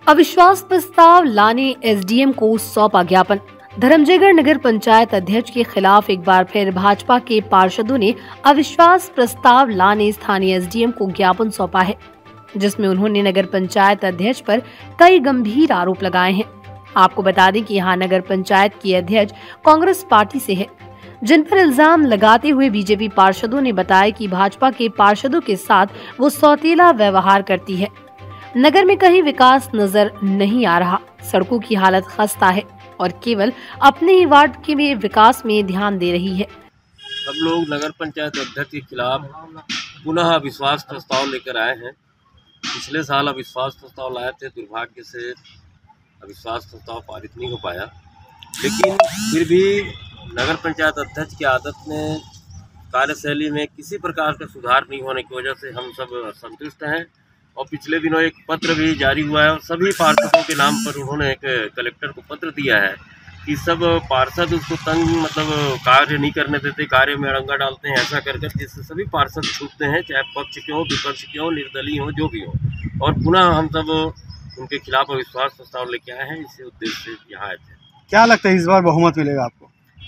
अविश्वास प्रस्ताव लाने एसडीएम को सौंपा ज्ञापन। धर्मजयगढ़ नगर पंचायत अध्यक्ष के खिलाफ एक बार फिर भाजपा के पार्षदों ने अविश्वास प्रस्ताव लाने स्थानीय एसडीएम को ज्ञापन सौंपा है, जिसमें उन्होंने नगर पंचायत अध्यक्ष पर कई गंभीर आरोप लगाए हैं। आपको बता दें कि यहाँ नगर पंचायत की अध्यक्ष कांग्रेस पार्टी से है, जिन पर इल्जाम लगाते हुए बीजेपी पार्षदों ने बताया कि भाजपा के पार्षदों के साथ वो सौतेला व्यवहार करती है। नगर में कहीं विकास नजर नहीं आ रहा, सड़कों की हालत खस्ता है और केवल अपने ही वार्ड के विकास में ध्यान दे रही है। हम लोग नगर पंचायत अध्यक्ष के खिलाफ पुनः अविश्वास प्रस्ताव लेकर आए हैं। पिछले साल अविश्वास प्रस्ताव लाए थे, दुर्भाग्य से अविश्वास प्रस्ताव पारित नहीं हो पाया, लेकिन फिर भी नगर पंचायत अध्यक्ष की आदत में कार्यशैली में किसी प्रकार का सुधार नहीं होने की वजह से हम सब असंतुष्ट हैं। और पिछले दिनों एक पत्र भी जारी हुआ है और सभी पार्षदों के नाम पर उन्होंने एक कलेक्टर को पत्र दिया है कि सब पार्षद उसको तंग कार्य नहीं करने देते, कार्य में अड़ंगा डालते हैं, ऐसा कर जिससे सभी पार्षद छूटते हैं, चाहे पक्ष के हो, विपक्ष के हो, निर्दलीय हो, जो भी हो। और पुनः हम सब उनके खिलाफ अविश्वास प्रस्ताव लेके आए हैं। इसी उद्देश्य से यहाँ आए थे। क्या लगता है इस बार बहुमत मिलेगा आपको?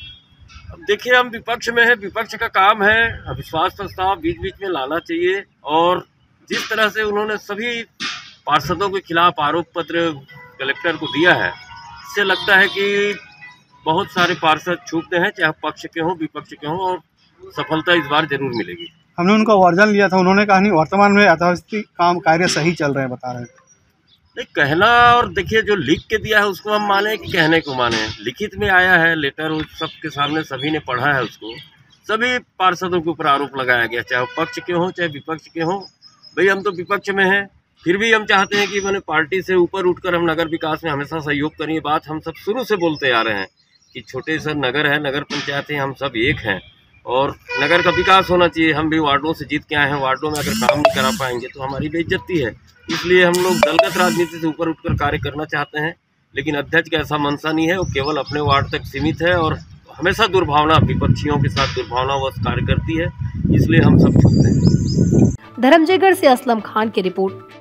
अब देखिए, हम विपक्ष में है, विपक्ष का काम है अविश्वास प्रस्ताव बीच बीच में लाना चाहिए। और जिस तरह से उन्होंने सभी पार्षदों के खिलाफ आरोप पत्र कलेक्टर को दिया है, इससे लगता है कि बहुत सारे पार्षद छूटते हैं, चाहे पक्ष के हों, विपक्ष के हों, और सफलता इस बार जरूर मिलेगी। हमने उनका वर्जन लिया था, उन्होंने कहा नहीं वर्तमान में यथावस्थित काम कार्य सही चल रहे हैं, बता रहे थे। नहीं, कहना और देखिए, जो लिख के दिया है उसको हम माने कि कहने को माने। लिखित में आया है लेटर, उस सबके सामने सभी ने पढ़ा है उसको। सभी पार्षदों के ऊपर आरोप लगाया गया, चाहे पक्ष के हों चाहे विपक्ष के हों। भाई, हम तो विपक्ष में हैं, फिर भी हम चाहते हैं कि मैंने पार्टी से ऊपर उठकर हम नगर विकास में हमेशा सहयोग करें। बात हम सब शुरू से बोलते आ रहे हैं कि छोटे से नगर है, नगर पंचायत है, हम सब एक हैं और नगर का विकास होना चाहिए। हम भी वार्डों से जीत के आए हैं, वार्डों में अगर काम नहीं करा पाएंगे तो हमारी बेइज्जती है। इसलिए हम लोग दलगत राजनीति से ऊपर उठकर कार्य करना चाहते हैं, लेकिन अध्यक्ष का ऐसा मनसा नहीं है। वो केवल अपने वार्ड तक सीमित है और हमेशा दुर्भावना, विपक्षियों के साथ दुर्भावनावश कार्य करती है, इसलिए हम सब छूटते हैं। धर्मजयगढ़ से असलम खान की रिपोर्ट।